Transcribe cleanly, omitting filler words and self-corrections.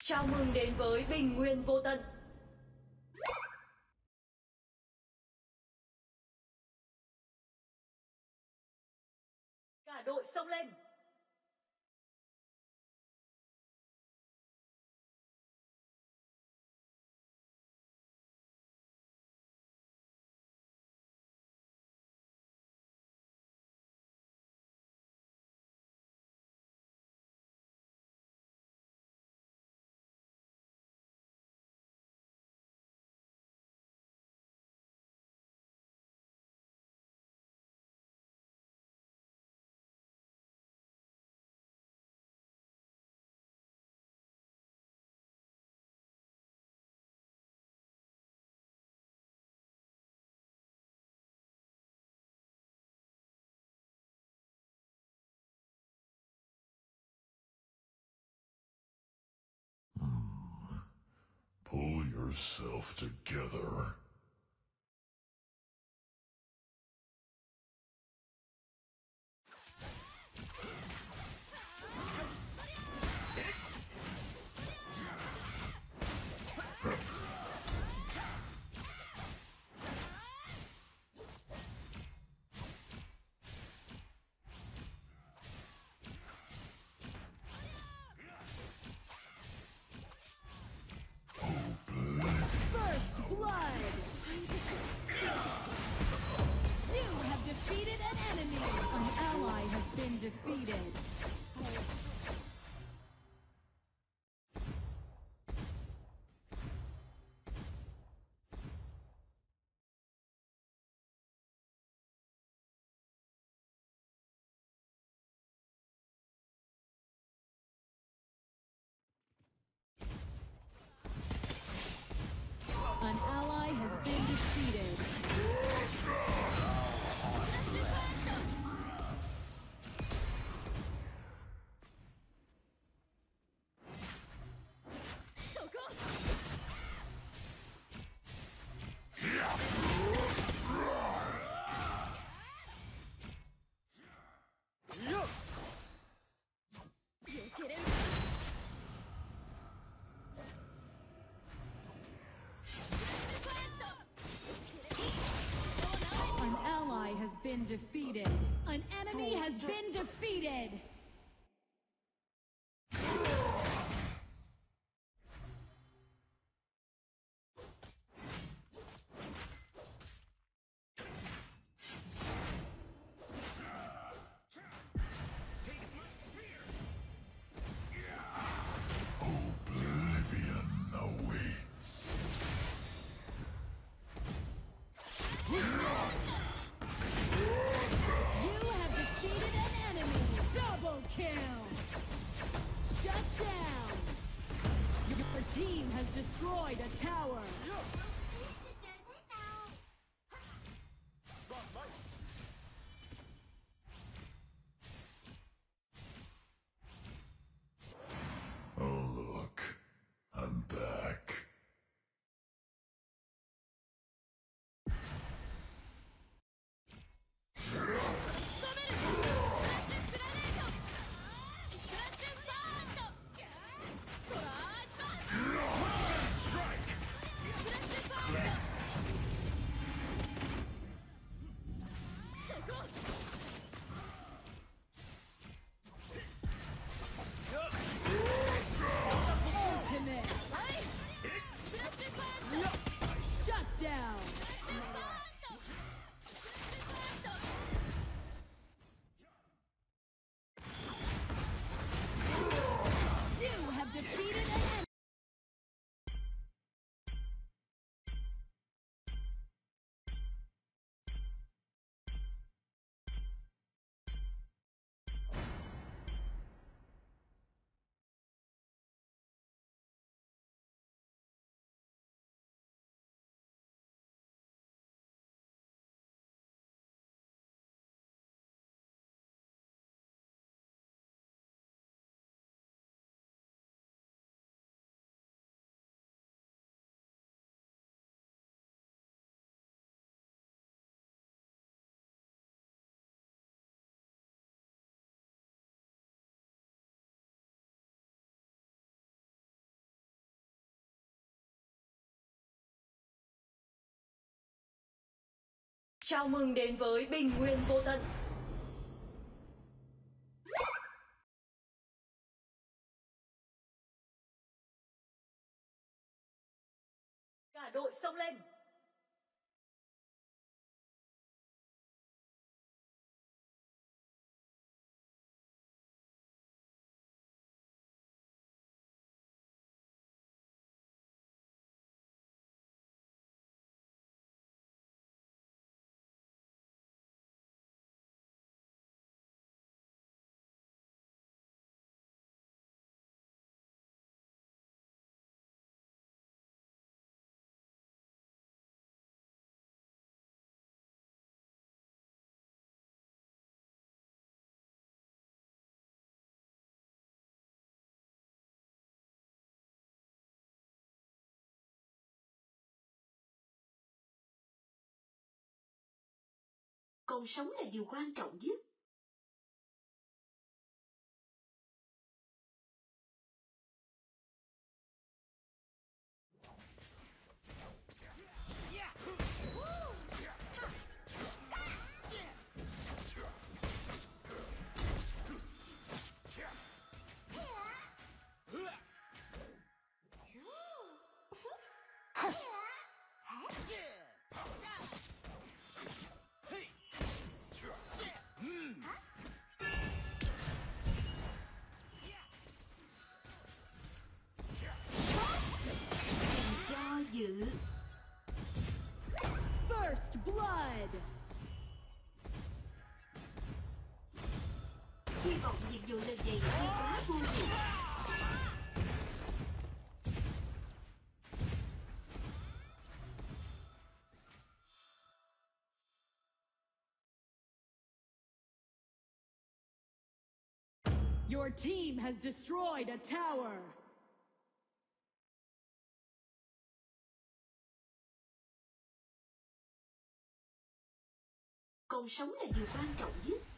Chào mừng đến với Bình Nguyên Vô Tận. Cả đội xông lên. Pull yourself together. Defeated. An ally has been defeated. An ally has been defeated. An enemy has been defeated. Oblivion awaits. You have defeated an enemy! Double kill! Shut down! Your team has destroyed a tower! Oh look, I'm back. Chào mừng đến với Bình Nguyên Vô Tận. Cả đội xông lên. Còn sống là điều quan trọng nhất. First blood. Hy vọng nhiệm vụ lần này đi quá vô dụng. Your team has destroyed a tower. Còn sống là điều quan trọng nhất.